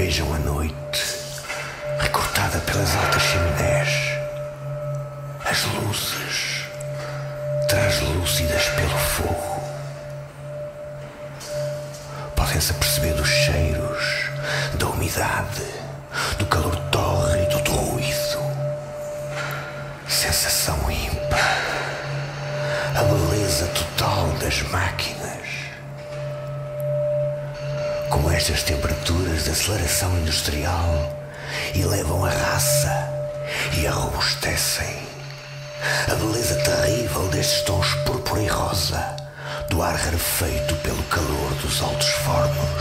vejam a noite, recortada pelas altas chaminés, as luzes translúcidas pelo fogo. Podem-se aperceber dos cheiros, da umidade, do calor tórrido, do ruído. Sensação ímpar, a beleza total das máquinas. Como estas temperaturas de aceleração industrial elevam a raça e a robustecem. A beleza terrível destes tons púrpura e rosa do ar rarefeito pelo calor dos altos fornos.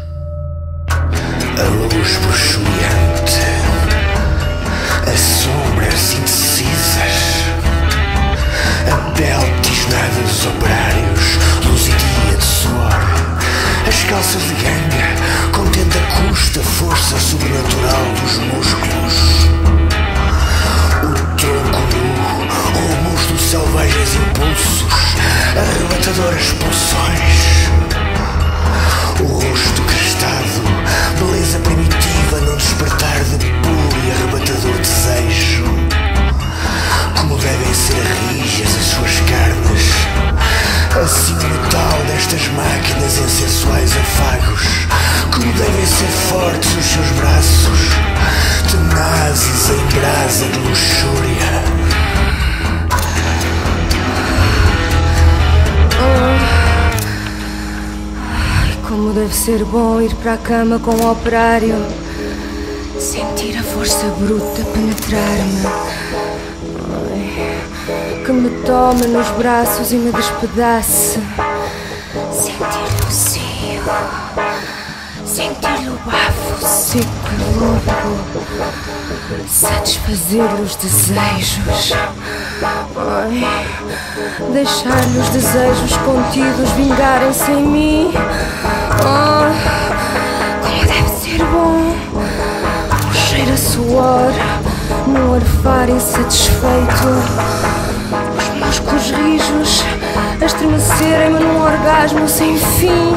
A luz bruxuleante, as sombras indecisas, a pele tisnada dos operários, luz e dia de suor. As calças de ganga, contendo a custa força sobrenatural dos músculos. O tronco nu, rumos dos selvagens impulsos, arrebatadoras pulsões. O rosto crestado, beleza primitiva num despertar de puro e arrebatador desejo. Como devem ser rijas as suas carnes, assim o metal destas máquinas em sensuais afagos. Como devem ser fortes os seus braços, tenazes em brasa de luxúria. Como deve ser bom ir para a cama com o operário, sentir a força bruta penetrar-me, que me tome nos braços e me despedace. Sentir-lhe o cio, sentir-lhe o bafo seco e louco, satisfazer-lhe os desejos, deixar-lhe os desejos contidos vingarem-se em mim. Como deve ser bom o cheiro a suor num arfar insatisfeito, os músculos rijos a estremecerem-me num orgasmo sem fim.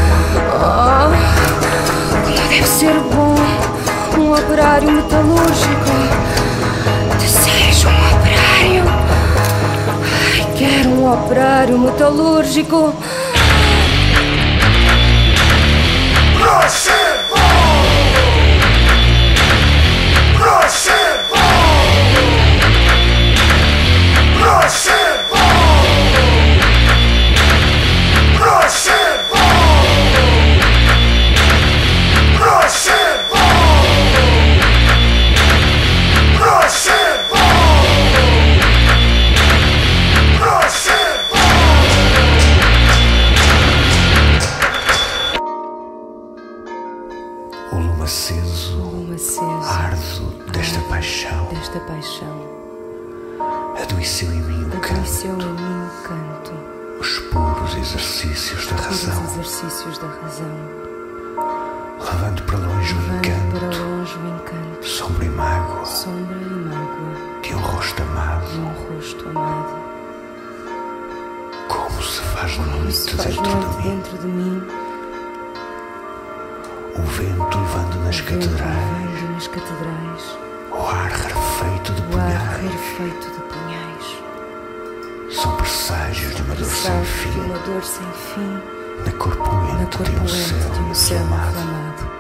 Como deve ser bom um operário metalúrgico. Desejo um operário. Ai, quero um operário metalúrgico. O lume aceso, ardo desta paixão, adoeceu em mim o canto, os puros exercícios da razão, levando para longe o encanto, sombra e mágoa, de um rosto amado, como se faz noite dentro de mim. O vento levando nas catedrais, o ar rarefeito de punhais, são presságios de uma dor sem fim, na corpulenta de um céu inflamado.